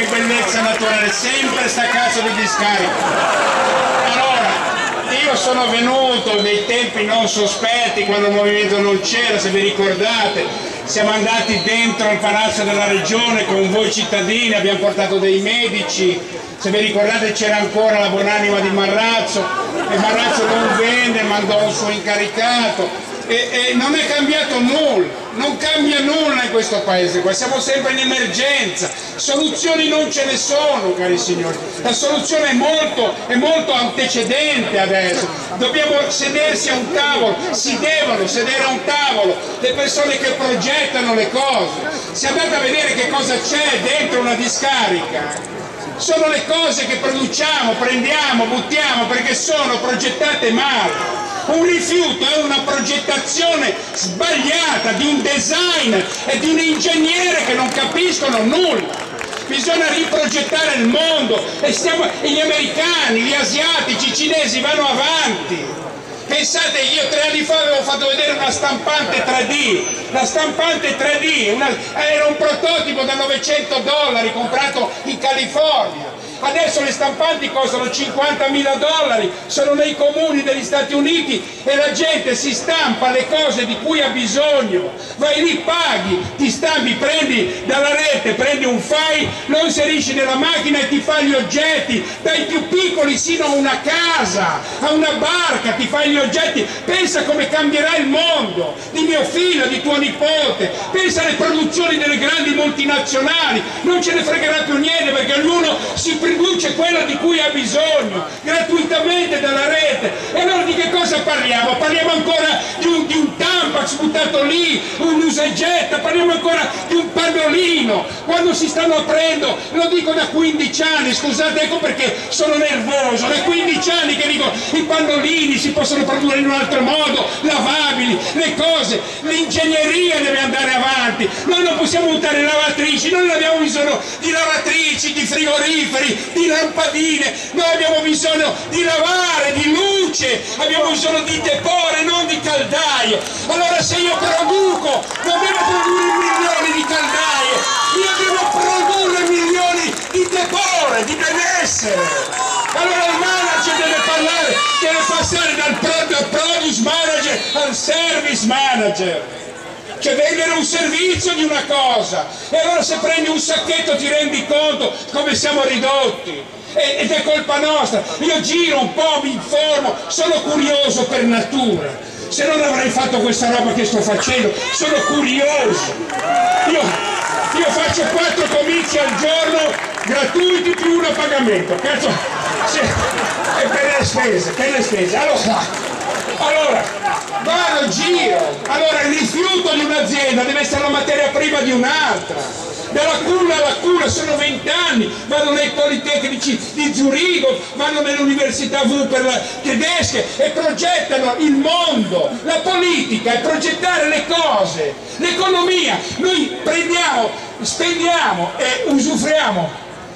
bellezza naturale, sempre sta cazzo di discarica. Io sono venuto nei tempi non sospetti, quando il movimento non c'era, se vi ricordate, siamo andati dentro il palazzo della regione con voi cittadini, abbiamo portato dei medici, se vi ricordate c'era ancora la buonanima di Marrazzo, e Marrazzo non venne, mandò un suo incaricato, e non è cambiato nulla, non cambia nulla in questo paese qua, siamo sempre in emergenza, soluzioni non ce ne sono, cari signori, la soluzione è molto antecedente adesso, dobbiamo sedersi a un tavolo, si devono sedere a un tavolo le persone che progettano le cose. Se andate a vedere che cosa c'è dentro una discarica, sono le cose che produciamo, prendiamo, buttiamo perché sono progettate male. Un rifiuto è una progettazione sbagliata di un designer e di un ingegnere che non capiscono nulla. Bisogna riprogettare il mondo e gli americani, gli asiatici, i cinesi vanno avanti. Pensate, io 3 anni fa avevo fatto vedere una stampante 3D, la stampante 3D era un prototipo da $900 comprato in California. Adesso le stampanti costano $50.000, sono nei comuni degli Stati Uniti e la gente si stampa le cose di cui ha bisogno, vai lì, paghi, ti stampi, prendi dalla rete, prendi un file, lo inserisci nella macchina e ti fa gli oggetti, dai più piccoli sino a una casa, a una barca, ti fai gli oggetti. Pensa come cambierà il mondo, di mio figlio, di tuo nipote, pensa alle produzioni delle grandi multinazionali, non ce ne fregherà più niente perché ognuno si produce quello di cui ha bisogno gratuitamente dalla rete. E allora di che cosa parliamo? Parliamo ancora di un Tampax buttato lì, un usa e getta, parliamo ancora di un pannolino, quando si stanno aprendo, lo dico da 15 anni, scusate, ecco perché sono nervoso, da 15 anni che dico i pannolini si possono produrre in un altro modo, lavabili, le cose, l'ingegneria deve andare avanti, noi non possiamo buttare lavatrici, noi non abbiamo bisogno di lavatrici, di frigoriferi, di lampadine, noi abbiamo bisogno di lavare, di luce, abbiamo bisogno di tepore, non di caldaie. Allora se io produco, non devo produrre milioni di caldaie, io devo produrre milioni di tepore, di benessere. Allora il manager deve parlare, deve passare dal produce manager al service manager, cioè vendere un servizio di una cosa. E allora se prendi un sacchetto ti rendi conto come siamo ridotti, ed è colpa nostra. Io giro un po', mi informo, sono curioso per natura, se non avrei fatto questa roba che sto facendo, sono curioso. Io faccio 4 comizi al giorno gratuiti più 1 a pagamento, cazzo, e per le spese, allora vado, giro, allora il rifiuto di un'azienda deve essere la materia prima di un'altra. Dalla culla alla culla sono 20 anni, vanno nei politecnici di Zurigo, vanno nelle università tedesche e progettano il mondo. La politica è progettare le cose, l'economia. Noi prendiamo, spendiamo e usufruiamo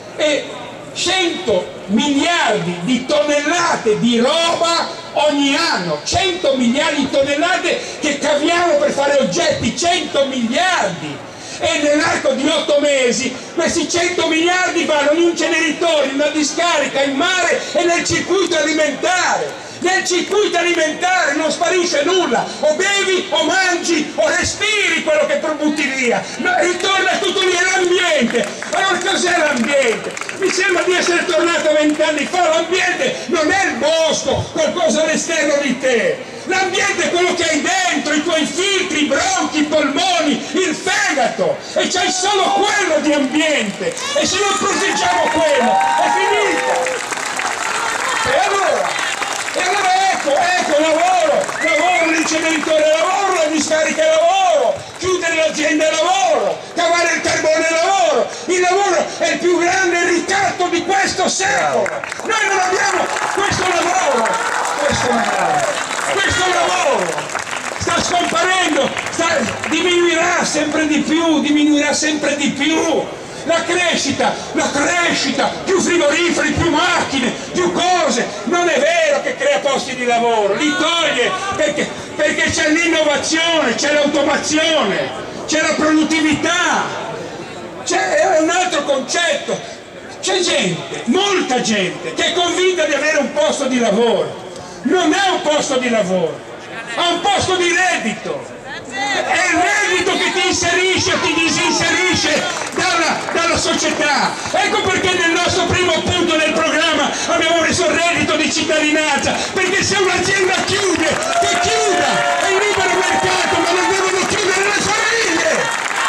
100 miliardi di tonnellate di roba ogni anno, 100 miliardi di tonnellate che caviamo per fare oggetti, 100 miliardi. E nell'arco di 8 mesi questi 100 miliardi vanno in un inceneritore, in una discarica, in mare e nel circuito alimentare. Nel circuito alimentare non sparisce nulla, o bevi o mangi o respiri quello che butti via, ritorna tutto lì, è l'ambiente. Allora cos'è l'ambiente? Mi sembra di essere tornato 20 anni fa. L'ambiente non è il bosco, qualcosa all'esterno di te. L'ambiente è quello che hai dentro, i tuoi filtri, i bronchi, i polmoni, il fegato, e c'hai solo quello di ambiente, e se non proteggiamo quello è finita. E allora ecco, lavoro, l'inceneritore lavoro, la discarica lavoro, chiudere l'azienda lavoro, cavare il carbone lavoro. Il lavoro è il più grande ricatto di questo secolo. Noi non abbiamo questo lavoro sta scomparendo, diminuirà sempre di più. La crescita, più frigoriferi, più macchine, più cose. Non è vero che crea posti di lavoro, li toglie perché c'è l'innovazione, c'è l'automazione, c'è la produttività, è un altro concetto. gente, molta gente, che è convinta di avere un posto di lavoro. Non è un posto di lavoro, è un posto di reddito. È il reddito che ti inserisce o ti disinserisce dalla società. Ecco perché nel nostro primo punto del programma abbiamo messo il reddito di cittadinanza, perché se un'azienda chiude, che chiuda, è il libero mercato, ma non devono chiudere le famiglie.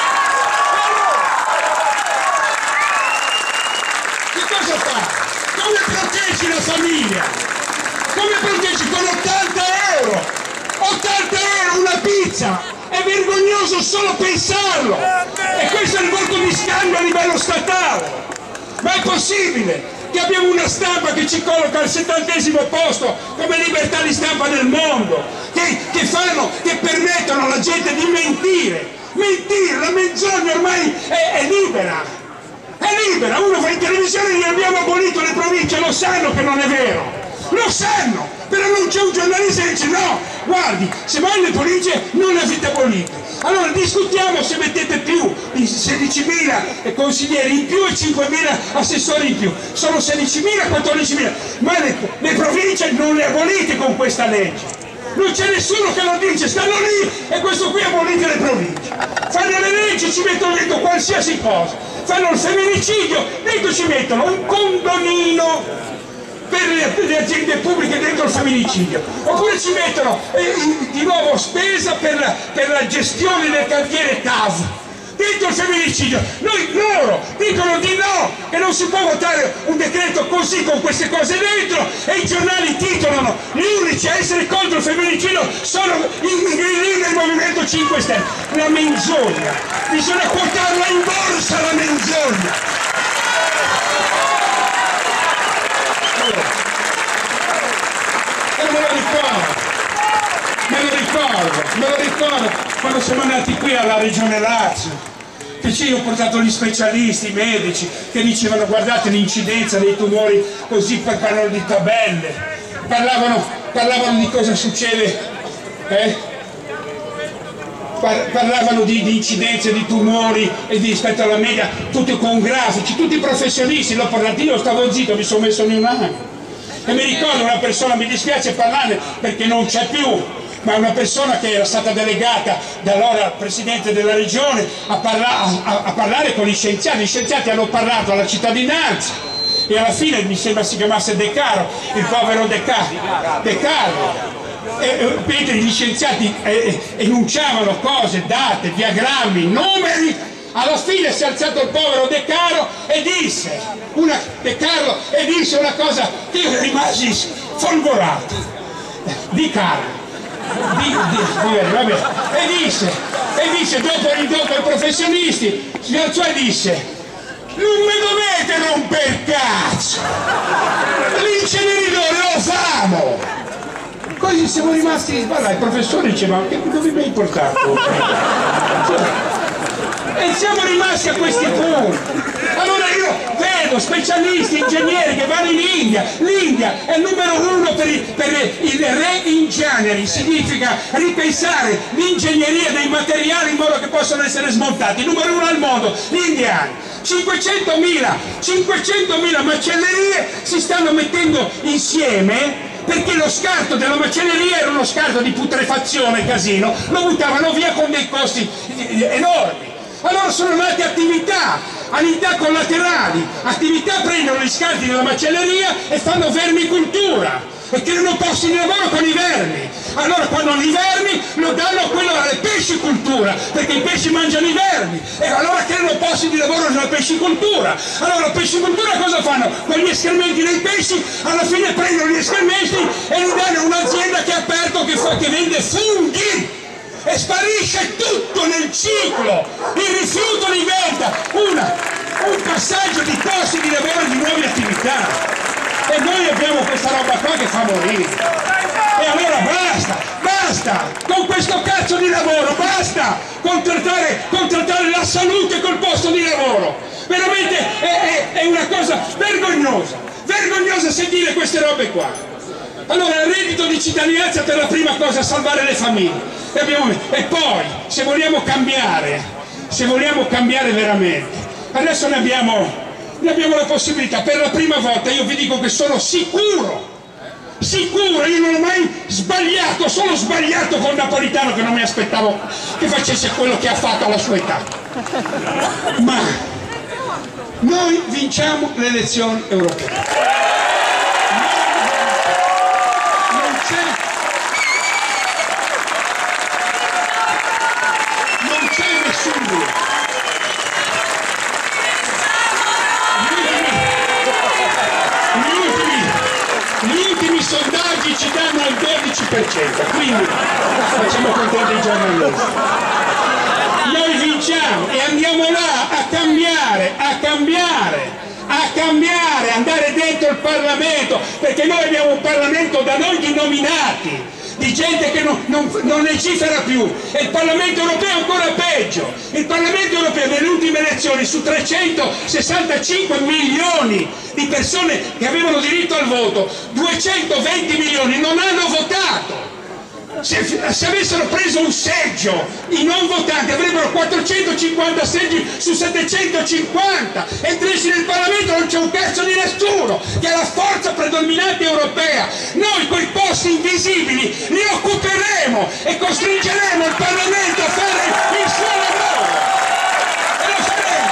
Che cosa fa? Come proteggi la famiglia? Come proteggi con 80 euro? 80 euro una pizza! È vergognoso solo pensarlo! E questo è il voto di scambio a livello statale! Ma è possibile che abbiamo una stampa che ci colloca al 70° posto come libertà di stampa nel mondo, che permettono alla gente di mentire! Mentire! La menzogna ormai è libera! È libera! Uno va in televisione e gli abbiamo abolito le province, lo sanno che non è vero! Lo sanno, però non c'è un giornalista che dice no, guardi, se voi le province non le avete abolite. Allora discutiamo se mettete più di 16.000 consiglieri in più e 5.000 assessori in più. Sono 16.000, 14.000, ma le province non le abolite con questa legge. Non c'è nessuno che lo dice, stanno lì e questo qui abolite le province. Fanno le leggi, ci mettono dentro qualsiasi cosa. Fanno il femminicidio, dentro ci mettono un condonino per le aziende pubbliche dentro il femminicidio, oppure ci mettono di nuovo spesa per la gestione del cantiere TAV dentro il femminicidio. Loro dicono di no, che non si può votare un decreto così con queste cose dentro, e i giornali titolano gli unici a essere contro il femminicidio sono i grillini del Movimento 5 Stelle. La menzogna, bisogna portarla in borsa la menzogna. Me lo ricordo quando siamo andati qui alla Regione Lazio, che ci ho portato gli specialisti, i medici, che dicevano guardate l'incidenza dei tumori, così parlavano di tabelle, parlavano di cosa succede, parlavano di incidenze di tumori e rispetto alla media, tutti con grafici, tutti professionisti. L'ho parlato, io stavo zitto, mi sono messo in un anno. E mi ricordo una persona, mi dispiace parlarne perché non c'è più, ma una persona che era stata delegata dall'ora presidente della regione a parlare con gli scienziati hanno parlato alla cittadinanza, e alla fine mi sembra si chiamasse De Caro, il povero De Carlo. Mentre gli scienziati enunciavano cose, date, diagrammi, numeri, alla fine si è alzato il povero De Caro e disse una cosa che io rimasi folgorato. Vabbè. E disse dopo i professionisti si alzò e disse: non mi dovete rompere il cazzo, l'inceneritore lo famo. Così siamo rimasti sbarrati. Il professore diceva: ma dove mi hai portato? E siamo rimasti a questi punti. Allora io vedo specialisti, ingegneri che vanno in India. L'India è il numero 1 per il re-engineering, significa ripensare l'ingegneria dei materiali in modo che possano essere smontati. Il numero 1 al mondo, gli indiani. 500.000 macellerie si stanno mettendo insieme, perché lo scarto della macelleria era uno scarto di putrefazione, casino, lo buttavano via con dei costi enormi. Allora sono nate attività collaterali, prendono gli scarti della macelleria e fanno vermicultura e creano posti di lavoro con i vermi. Allora quando hanno i vermi lo danno a quello della pescicultura, perché i pesci mangiano i vermi, e allora creano posti di lavoro nella pescicultura. Allora la pescicultura cosa fanno? Con gli escrementi dei pesci alla fine prendono gli escrementi e li danno a un'azienda che è aperto, che vende funghi, e sparisce tutto nel ciclo. Il rifiuto diventa un passaggio di posti di lavoro e di nuove attività, e noi abbiamo questa roba qua che fa morire. E allora basta con questo cazzo di lavoro, basta contrattare la salute col posto di lavoro. Veramente è una cosa vergognosa sentire queste robe qua. Allora il reddito di cittadinanza per la prima cosa salvare le famiglie, e poi se vogliamo cambiare veramente, adesso ne abbiamo ne abbiamo la possibilità. Per la prima volta io vi dico che sono sicuro, io non ho mai sbagliato, solo sbagliato con Napolitano, che non mi aspettavo che facesse quello che ha fatto alla sua età. Ma noi vinciamo le elezioni europee. Non c'è nessun dubbio. Gli ultimi sondaggi ci danno il 12%, quindi facciamo contenti i giornalisti. Noi vinciamo e andiamo là a cambiare, andare dentro il Parlamento, perché noi abbiamo un Parlamento da noi di nominati, di gente che non legifera più, e il Parlamento europeo è ancora peggio. Il Parlamento europeo nelle ultime elezioni, su 365 milioni di persone che avevano diritto al voto, 220 milioni non hanno votato. Se avessero preso un seggio i non votanti avrebbero 450 seggi su 750, e nel Parlamento non c'è un cazzo di nessuno, che è la forza predominante europea. Noi quei posti invisibili li occuperemo e costringeremo il Parlamento a fare il suo lavoro, e lo faremo.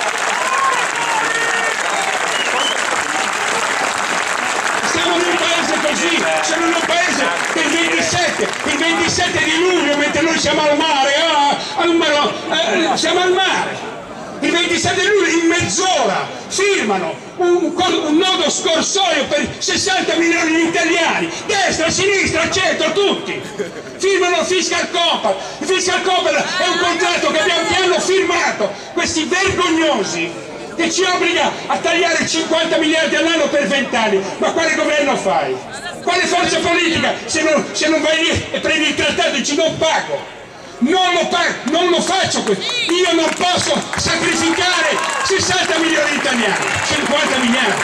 Siamo in un paese così, siamo in un paese del 27 di luglio, mentre noi siamo al mare, siamo al mare. Il 27 luglio in mezz'ora firmano un nodo scorsoio per 60 milioni di italiani, destra, sinistra, centro, tutti firmano il Fiscal Compact. Il Fiscal Compact è un contratto che hanno firmato questi vergognosi, che ci obbliga a tagliare 50 miliardi all'anno per 20 anni. Ma quale governo fai? Quale forza politica se non vai lì e prendi il trattato e dici non pago? Non lo faccio questo. Io non posso sacrificare 60 milioni di italiani, 50 miliardi,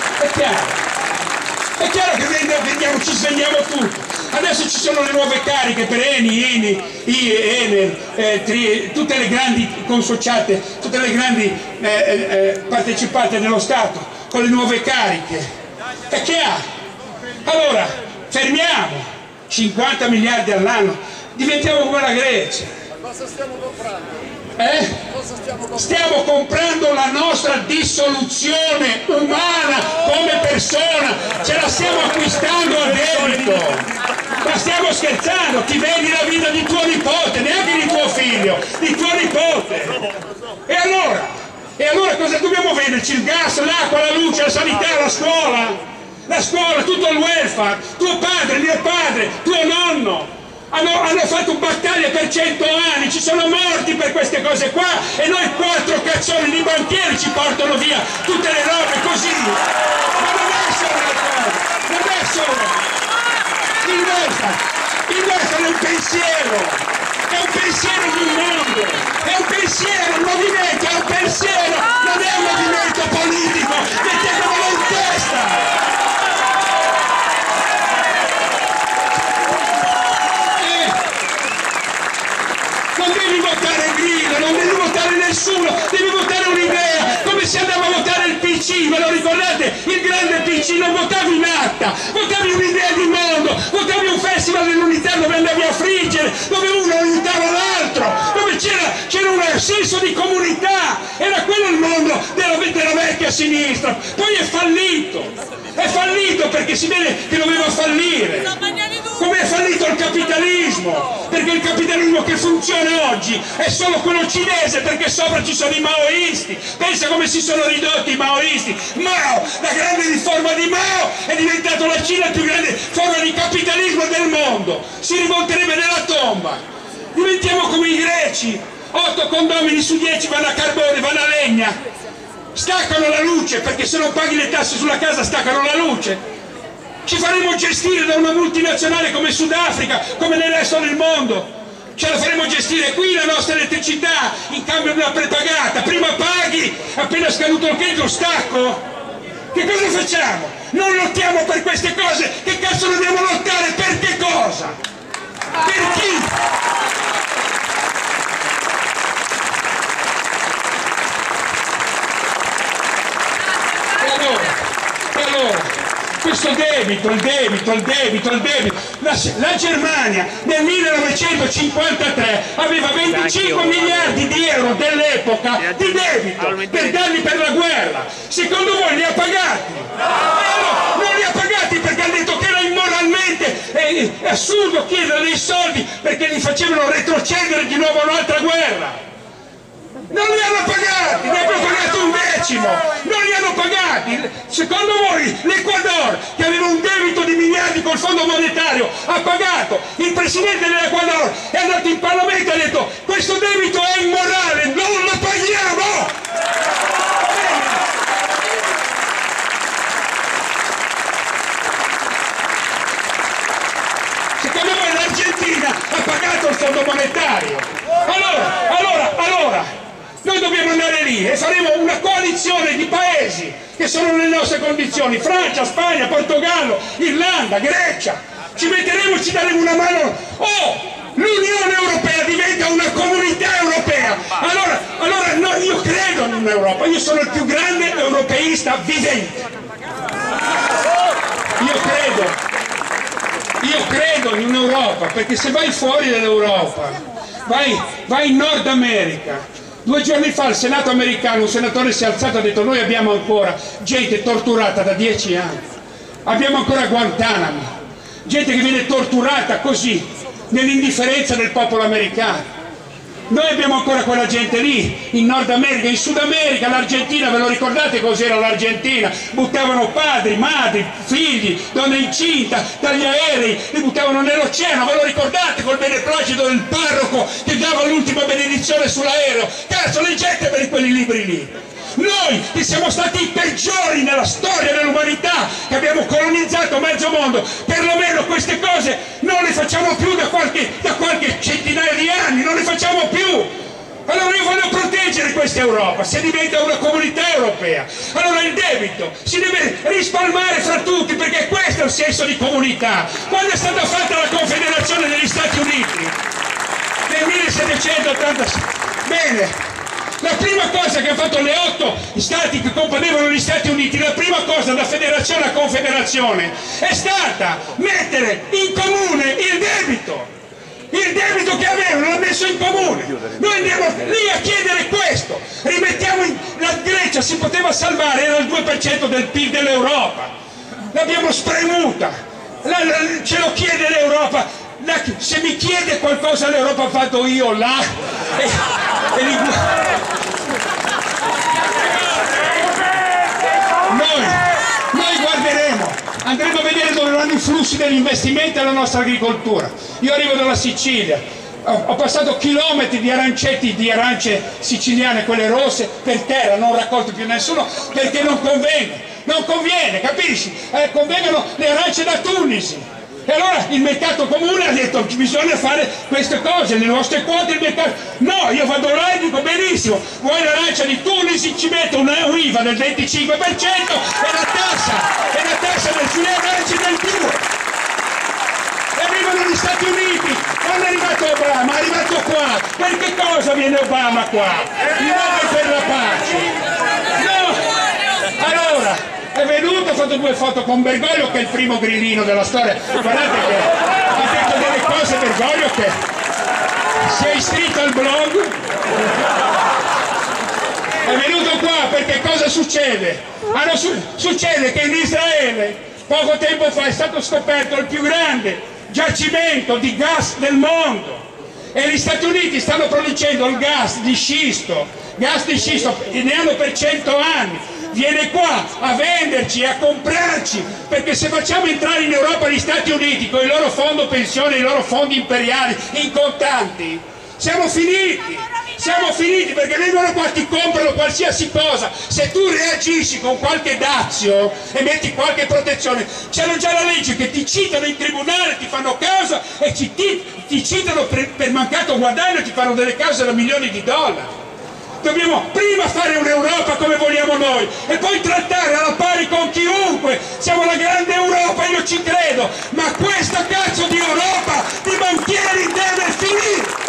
è chiaro che ci svegliamo tutti. Adesso ci sono le nuove cariche per Eni, Enel, tutte le grandi consociate, tutte le grandi partecipate dello Stato con le nuove cariche. È chiaro. Allora, fermiamo 50 miliardi all'anno, diventiamo come la Grecia. Cosa stiamo comprando? Cosa stiamo comprando la nostra dissoluzione umana come persona, ce la stiamo acquistando a debito. Ma stiamo scherzando? Ti vedi la vita di tuo nipote, neanche di tuo figlio, di tuo nipote. E allora cosa dobbiamo venderci? Il gas, l'acqua, la luce, la sanità, la scuola, tutto il welfare, tuo padre, mio padre, tuo nonno hanno fatto battaglia per 100 anni, ci sono morti per queste cose qua, e noi 4 cazzoni di banchieri ci portano via tutte le robe così. Ma non è solo una cosa, non è solo il welfare è un pensiero di un mondo, è un pensiero, un movimento, è un pensiero, non è un movimento politico, mettetevelo in testa. Non devi votare Grillo, non devi votare nessuno, devi votare un'idea, come si andava a votare il PC, ve lo ricordate? Il grande PC, non votavi un'atta, votavi un'idea di mondo, votavi un festival dell'unità dove andavi a friggere, dove uno aiutava l'altro, dove c'era un senso di comunità, era quello il mondo della vecchia sinistra. Poi è fallito perché si vede che doveva fallire. Come è fallito il capitalismo, perché il capitalismo che funziona oggi è solo quello cinese, perché sopra ci sono i maoisti. Pensa come si sono ridotti i maoisti. Mao, la grande riforma di Mao, è diventato la Cina la più grande forma di capitalismo del mondo, si rivolterebbe nella tomba. Diventiamo come i greci, 8 condomini su 10 vanno a carbone, vanno a legna, staccano la luce, perché se non paghi le tasse sulla casa staccano la luce. Ci faremo gestire da una multinazionale come Sudafrica, come nel resto del mondo. Ce la faremo gestire qui la nostra elettricità in cambio di una prepagata. Prima paghi, appena scaduto il credito stacco. Che cosa facciamo? Non lottiamo per queste cose? Che cazzo dobbiamo lottare? Per che cosa? Per chi? questo debito, il debito. La Germania nel 1953 aveva 25 miliardi di euro dell'epoca di debito per danni per la guerra. Secondo voi li ha pagati? No, non li ha pagati perché hanno detto che era immoralmente assurdo chiedere dei soldi perché li facevano retrocedere di nuovo a un'altra guerra. Non li hanno pagati, ne hanno pagato un decimo, non li hanno pagati. Secondo voi l'Ecuador, che aveva un debito di miliardi col Fondo Monetario, ha pagato? Il presidente dell'Ecuador è andato in Parlamento e ha detto questo debito è immorale, non lo paghiamo! Secondo voi l'Argentina ha pagato il Fondo Monetario? Allora, noi dobbiamo andare lì e faremo una coalizione di paesi che sono nelle nostre condizioni, Francia, Spagna, Portogallo, Irlanda, Grecia, ci metteremo e ci daremo una mano. L'Unione Europea diventa una comunità europea, allora no, io credo in un'Europa, io sono il più grande europeista vivente, io credo in un'Europa, perché se vai fuori dall'Europa, vai in Nord America. 2 giorni fa al Senato americano un senatore si è alzato e ha detto noi abbiamo ancora gente torturata da 10 anni, abbiamo ancora Guantanamo, gente che viene torturata così nell'indifferenza del popolo americano. Noi abbiamo ancora quella gente lì, in Nord America, in Sud America, l'Argentina, ve lo ricordate cos'era l'Argentina? Buttavano padri, madri, figli, donne incinta, dagli aerei, li buttavano nell'oceano, ve lo ricordate col beneplacito del parroco che dava l'ultima benedizione sull'aereo? Cazzo, leggete per quei libri lì! Noi che siamo stati i peggiori nella storia dell'umanità, che abbiamo colonizzato mezzo mondo, perlomeno queste cose non le facciamo più da qualche centinaia di anni, non le facciamo più. Allora io voglio proteggere questa Europa, se diventa una comunità europea. Allora il debito si deve rispalmare fra tutti, perché questo è il senso di comunità. Quando è stata fatta la Confederazione degli Stati Uniti? Nel 1786. Bene. La prima cosa che hanno fatto le 8 stati che componevano gli Stati Uniti, la prima cosa da federazione a confederazione è stata mettere in comune il debito che avevano, l'ha messo in comune. Noi andiamo lì a chiedere questo, la Grecia si poteva salvare, era il 2% del PIL dell'Europa, l'abbiamo spremuta, ce lo chiede l'Europa. Se mi chiede qualcosa l'Europa vado io là noi guarderemo, andremo a vedere dove vanno i flussi degli investimenti alla nostra agricoltura. Io arrivo dalla Sicilia, ho passato chilometri di aranceti, di arance siciliane, quelle rosse, per terra, non raccolto più nessuno perché non conviene, capisci? Convengono le arance da Tunisi. E allora il mercato comune ha detto che bisogna fare queste cose, le nostre quote, il mercato. No, io vado là e dico benissimo, vuoi l'arancia di Tunisi, ci metto un IVA del 25% e la tassa del filet arance del 2%. E arrivano gli Stati Uniti, quando è arrivato Obama, è arrivato qua. Per che cosa viene Obama qua? Il nome per la pace. No! Allora, è venuto, ha fatto 2 foto con Bergoglio che è il primo grillino della storia, guardate che ha detto delle cose Bergoglio che si è iscritto al blog, è venuto qua perché cosa succede? Succede che in Israele poco tempo fa è stato scoperto il più grande giacimento di gas del mondo e gli Stati Uniti stanno producendo il gas di scisto e ne hanno per 100 anni. Viene qua a venderci e a comprarci, perché se facciamo entrare in Europa gli Stati Uniti con il loro fondo pensione, i loro fondi imperiali in contanti, siamo finiti perché vengono qua, ti comprano qualsiasi cosa. Se tu reagisci con qualche dazio e metti qualche protezione, c'è già la legge che ti citano in tribunale, ti fanno causa e ti citano per mancato guadagno e ti fanno delle cause da milioni di dollari. Dobbiamo prima fare un'Europa come vogliamo noi e poi trattare alla pari con chiunque. Siamo la grande Europa, io ci credo, ma questa cazzo di Europa di banchieri deve finire.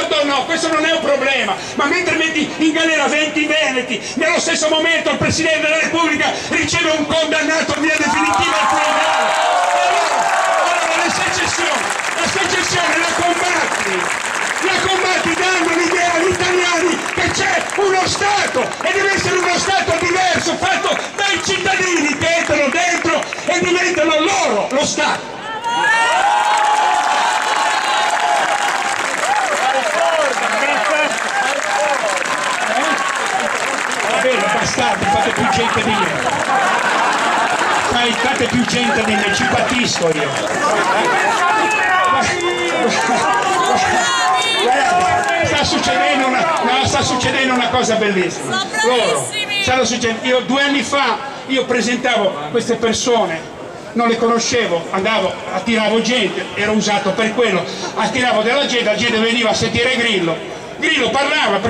modo no, questo non è un problema, ma mentre metti in galera 20 veneti, nello stesso momento il Presidente della Repubblica riceve un condannato in via definitiva al tribunale. Allora la secessione la combatti dando l'idea agli italiani che c'è uno Stato e deve essere uno Stato diverso, fatto dai cittadini che entrano dentro e diventano loro lo Stato. Va bene, bastardi, fate più gente di me. Fate più gente di me, ci patisco io. Sta succedendo una cosa bellissima. Io 2 anni fa presentavo queste persone, non le conoscevo, attiravo gente, ero usato per quello, attiravo della gente, la gente veniva a sentire Grillo parlava,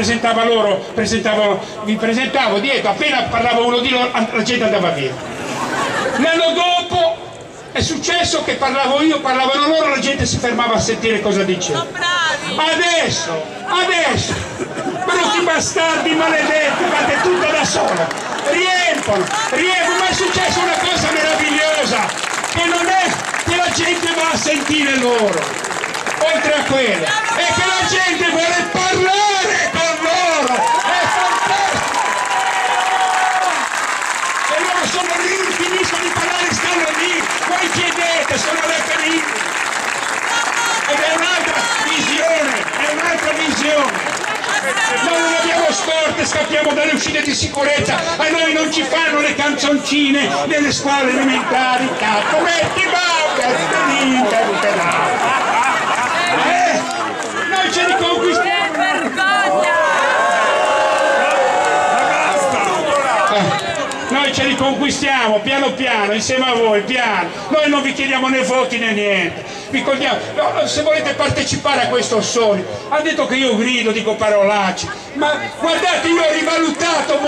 vi presentavo dietro, appena parlava uno di loro la gente andava via. L'anno dopo è successo che parlavo io, parlavano loro, la gente si fermava a sentire cosa dicevo. Adesso, brutti bastardi maledetti, fate tutto da solo, riempono, ma è successa una cosa meravigliosa, che non è che la gente va a sentire loro, oltre a quello, è che la gente vuole parlare con loro, è fantastico! E loro sono lì, finiscono di parlare, stanno lì, voi chiedete, sono reperibili. Ed è un'altra visione, noi non abbiamo scorte, scappiamo dalle uscite di sicurezza, a noi non ci fanno le canzoncine nelle scuole elementari, cazzo, metti bauca, noi ce li conquistiamo. Noi ce li conquistiamo piano piano, insieme a voi, piano. Noi non vi chiediamo né voti né niente. Vi chiediamo, no, se volete partecipare a questo sogno. Ha detto che io grido, dico parolacce. Ma guardate, io ho rivalutato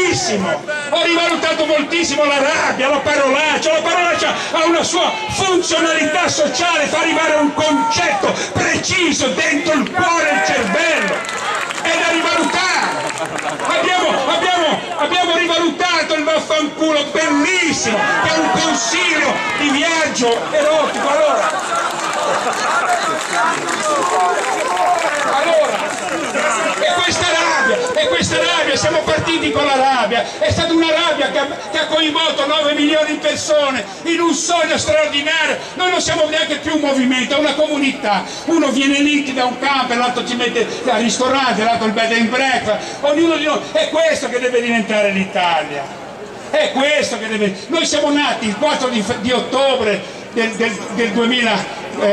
moltissimo la rabbia, la parolaccia. La parolaccia ha una sua funzionalità sociale, fa arrivare un concetto preciso dentro il cuore e il cervello. È da rivalutare. Abbiamo rivalutato il vaffanculo bellissimo, che è un consiglio di viaggio erotico. E questa rabbia, siamo partiti con la rabbia, è stata una rabbia che ha coinvolto 9 milioni di persone in un sogno straordinario. Noi non siamo neanche più un movimento, è una comunità. Uno viene lì, ti dà un campo, l'altro ci mette al ristorante, l'altro il bed and breakfast, ognuno di noi. È questo che deve diventare l'Italia, è questo che deve. Noi siamo nati il 4 di ottobre del 2000.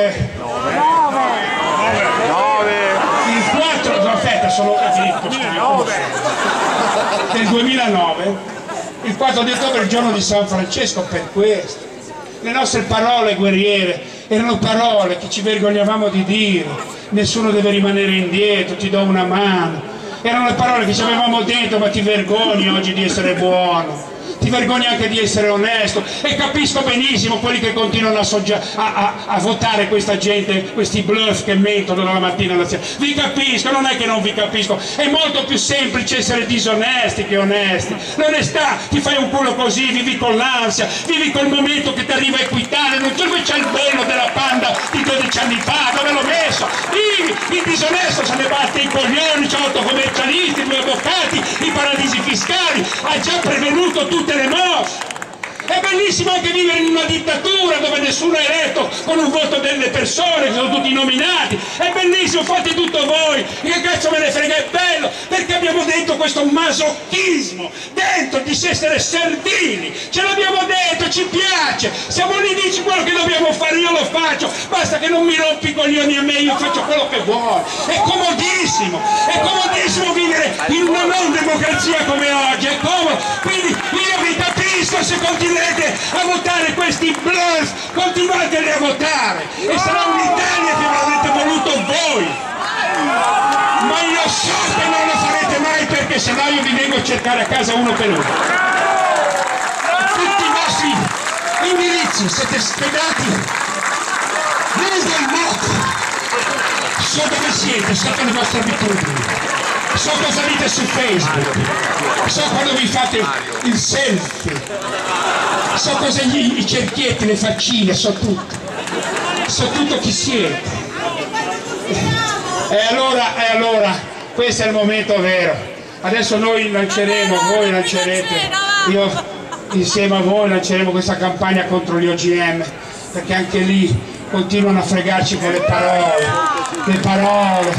Del 2009, il 4 di ottobre è il giorno di San Francesco. Per questo le nostre parole guerriere erano parole che ci vergognavamo di dire: nessuno deve rimanere indietro, ti do una mano. Erano le parole che ci avevamo dentro: ma ti vergogni oggi di essere buono, ti vergogni anche di essere onesto. E capisco benissimo quelli che continuano a votare questa gente, questi bluff che mentono dalla mattina alla sera. Vi capisco, non è che non vi capisco, è molto più semplice essere disonesti che onesti. L'onestà, ti fai un culo così, vivi con l'ansia, vivi col momento che ti arriva Equitalia, non dove c'è il bello della Panda di 12 anni fa, dove l'ho messo? Vivi, il disonesto se ne batte i coglioni, c'ha 8 commercialisti, 2 avvocati, i paradisi fiscali, ha già prevenuto tutte le mosse. È bellissimo anche vivere in una dittatura dove nessuno è eletto con un voto delle persone, che sono tutti nominati. È bellissimo, fate tutto voi. Che cazzo me ne frega, è bello, perché abbiamo dentro questo masochismo, dentro di essere servili. Ce l'abbiamo dentro, ci piace. Siamo lì, dici quello che dobbiamo fare, io lo faccio. Basta che non mi rompi i coglioni a me, io faccio quello che vuoi. È comodissimo vivere in una non democrazia come oggi, è comodo. Quindi io vi capisco se continuate a votare questi bluff, continuateli a votare e sarà un'Italia che avrete voluto voi, ma io so che non lo farete mai, perché sennò io vi vengo a cercare a casa uno per uno. Tutti i vostri indirizzi siete spiegati nel modo so dove siete, so le vostre abitudini, so cosa dite su Facebook, so quando vi fate il selfie, so cosa i cerchietti, le faccine, so tutto chi siete. E allora questo è il momento vero. Adesso noi lanceremo, voi lancerete, io insieme a voi lanceremo questa campagna contro gli OGM, perché anche lì continuano a fregarci con le parole,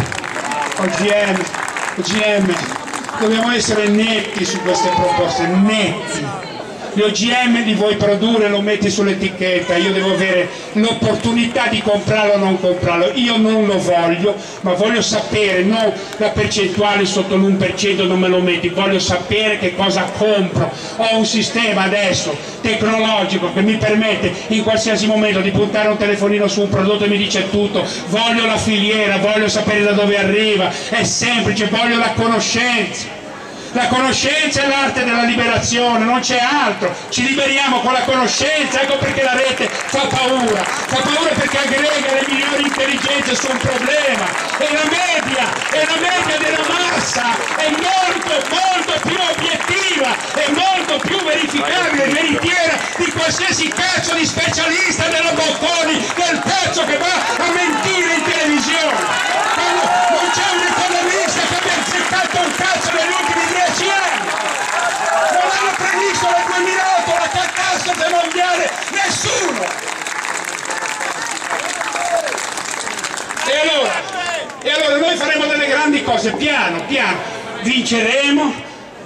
OGM, dobbiamo essere netti su queste proposte, netti. Gli OGM li vuoi produrre, lo metti sull'etichetta, io devo avere l'opportunità di comprarlo o non comprarlo, io non lo voglio, ma voglio sapere, non la percentuale sotto l'1% non me lo metti, voglio sapere che cosa compro. Ho un sistema adesso tecnologico che mi permette in qualsiasi momento di puntare un telefonino su un prodotto e mi dice tutto, voglio la filiera, voglio sapere da dove arriva, è semplice, voglio la conoscenza. La conoscenza è l'arte della liberazione, non c'è altro, ci liberiamo con la conoscenza, ecco perché la rete fa paura perché aggrega le migliori intelligenze su un problema, e la media della massa è molto più obiettiva, è molto più verificabile e veritiera di qualsiasi cazzo di specialista della Bocconi, del cazzo che va a mentire in televisione. Non c'è un economista che abbia azzeccato un cazzo negli ultimi 10 anni, non hanno previsto nel 2008 la catastrofe mondiale, nessuno. E allora noi faremo delle grandi cose, piano, vinceremo,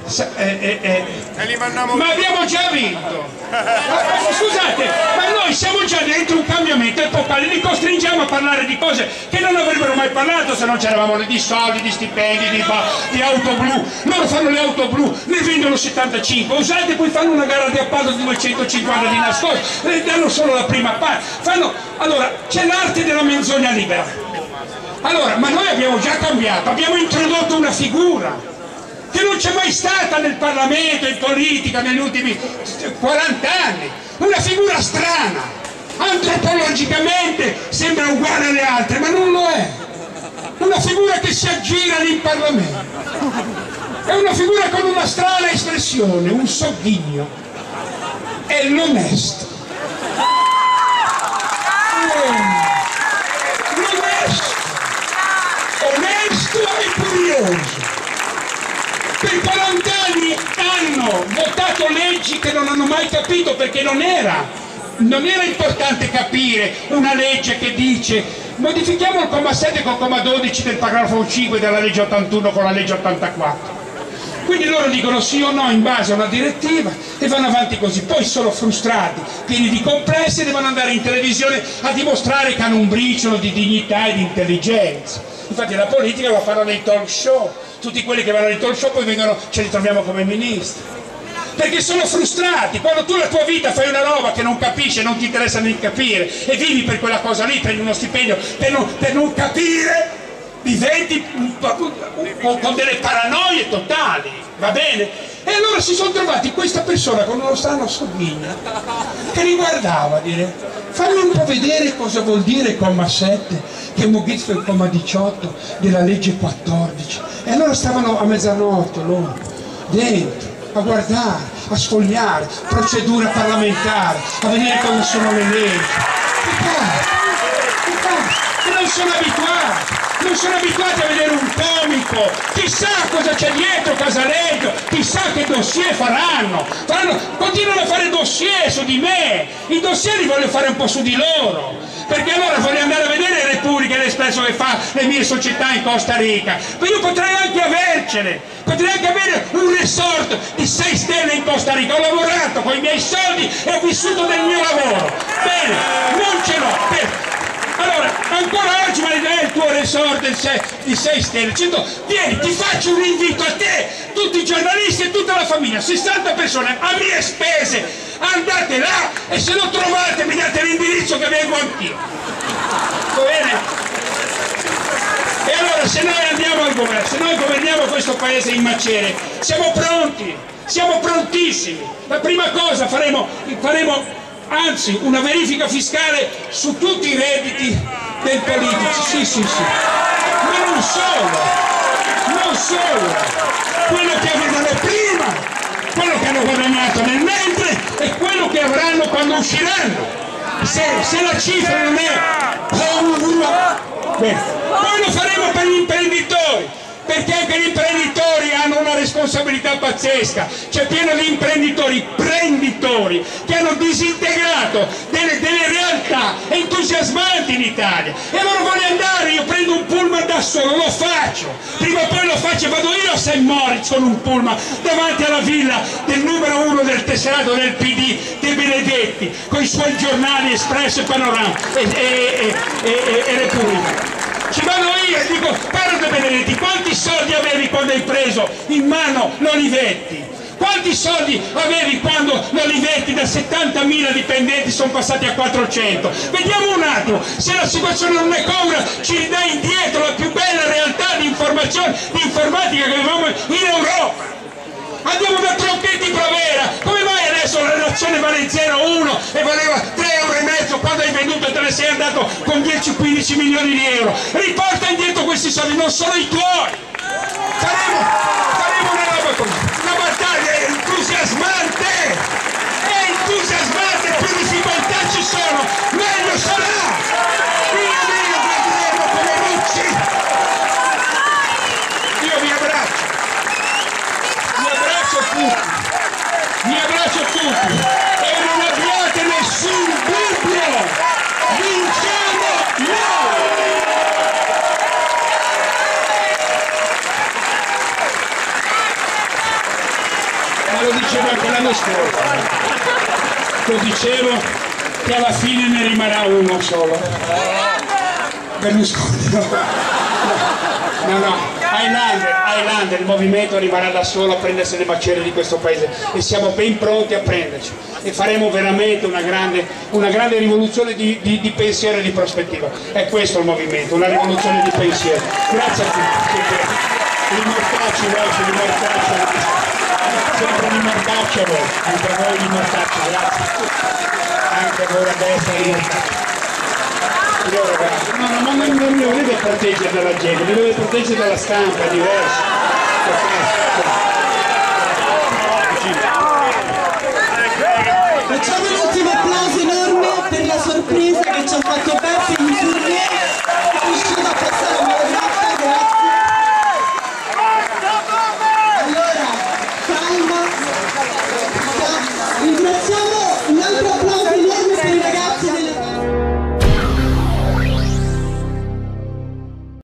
ma abbiamo già vinto. Scusate, ma noi siamo già dentro un cambiamento epocale, li costringiamo a parlare di cose che non avrebbero mai parlato se non c'eravamo di soldi, di stipendi, di auto blu. Loro fanno le auto blu, ne vendono 75, usate, poi fanno una gara di appalto di 250 di nascosto, danno solo la prima parte. Allora, c'è l'arte della menzogna libera. Allora, ma noi abbiamo già cambiato, abbiamo introdotto una figura che non c'è mai stata nel Parlamento, in politica, negli ultimi 40 anni, una figura strana, antropologicamente sembra uguale alle altre, ma non lo è, una figura che si aggira lì in Parlamento, è una figura con una strana espressione, un sogghigno, è l'onesto. Onesto e curioso. Per 40 anni hanno votato leggi che non hanno mai capito, perché non era importante capire una legge che dice modifichiamo il comma 7 con il comma 12 del paragrafo 5 della legge 81 con la legge 84. Quindi loro dicono sì o no in base a una direttiva e vanno avanti così, poi sono frustrati, pieni di complessi, e devono andare in televisione a dimostrare che hanno un briciolo di dignità e di intelligenza. Infatti la politica la fanno nei talk show, tutti quelli che vanno nei talk show poi ce li troviamo come ministri, perché sono frustrati. Quando tu la tua vita fai una roba che non capisci, non ti interessa neanche capire, e vivi per quella cosa lì, prendi uno stipendio per non capire, diventi con delle paranoie totali, va bene? E allora si sono trovati questa persona con uno strano sogghigno che li guardava a dire fammi un po' vedere cosa vuol dire comma 7 che modifica il comma 18 della legge 14. E allora stavano a mezzanotte loro dentro a guardare, a sfogliare procedura parlamentare, a vedere come sono le leggi. Che non sono abituati a vedere un comico, chissà cosa c'è dietro Casaleggio, chissà che dossier faranno, continuano a fare dossier su di me, i dossier li voglio fare un po' su di loro, perché allora voglio andare a vedere Repubblica e l'Espresso che fa le mie società in Costa Rica, ma io potrei anche avercene, potrei anche avere un resort di 6 stelle in Costa Rica, ho lavorato con i miei soldi e ho vissuto del mio lavoro, bene, non ce l'ho. Allora, ancora oggi me ne dai il tuo resort di 6 stelle, vieni, ti faccio un invito a te, tutti i giornalisti e tutta la famiglia, 60 persone a mie spese, andate là e se lo trovate mi date l'indirizzo che vengo anch'io. Va bene? E allora se noi andiamo al governo, se noi governiamo questo paese in macerie, siamo pronti, siamo prontissimi. La prima cosa faremo anzi una verifica fiscale su tutti i redditi dei politici, sì. Ma non solo, quello che avevano prima, quello che hanno guadagnato nel mentre e quello che avranno quando usciranno. Se la cifra non è bene, poi lo faremo per gli imprenditori, perché anche gli imprenditori hanno una responsabilità pazzesca. C'è pieno di imprenditori prenditori che hanno disintegrato delle realtà entusiasmanti in Italia, e allora voglio andare, io prendo un pullman da solo, lo faccio, prima o poi lo faccio, vado io a St. Moritz con un pullman davanti alla villa del numero 1 del tesserato del PD, De Benedetti, con i suoi giornali Espresso e Panorama e Repubblica. Ci vado io e dico: caro De Benedetti, quanti soldi avevi quando hai preso in mano l'Olivetti? Quanti soldi avevi quando l'Olivetti da 70.000 dipendenti sono passati a 400? Vediamo un attimo, se la situazione non è congrua ci ridai indietro la più bella realtà di informazione, di informatica che avevamo in Europa. Andiamo da Tronchetti Provera, come mai adesso la relazione vale 0,1 e valeva 3,5 euro quando hai venduto e te ne sei andato con 10-15 milioni di euro? Riporta indietro questi soldi, non sono i tuoi. Faremo una roba così, una battaglia entusiasmante, più difficoltà ci sono, meglio sarà. Via via, vedremo come Ricci. Io vi abbraccio tutti e non abbiate nessun dubbio, vinciamo noi! Ma lo dicevo anche l'anno scorso, lo dicevo che alla fine ne rimarrà uno solo, Berlusconi. No, Highlander, il movimento rimarrà da solo a prendersi le macerie di questo paese e siamo ben pronti a prenderci e faremo veramente una grande rivoluzione di pensiero e di prospettiva. È questo il movimento, una rivoluzione di pensiero. Grazie a tutti. Rimortacci voi, sempre rimortacci a voi, anche a voi rimortacci, grazie. Anche a voi a destra rimortacci. No, ma non mi deve proteggere dalla gente, mi deve proteggere dalla stampa, è diverso. Facciamo un ultimo applauso enorme per la sorpresa che ci ha fatto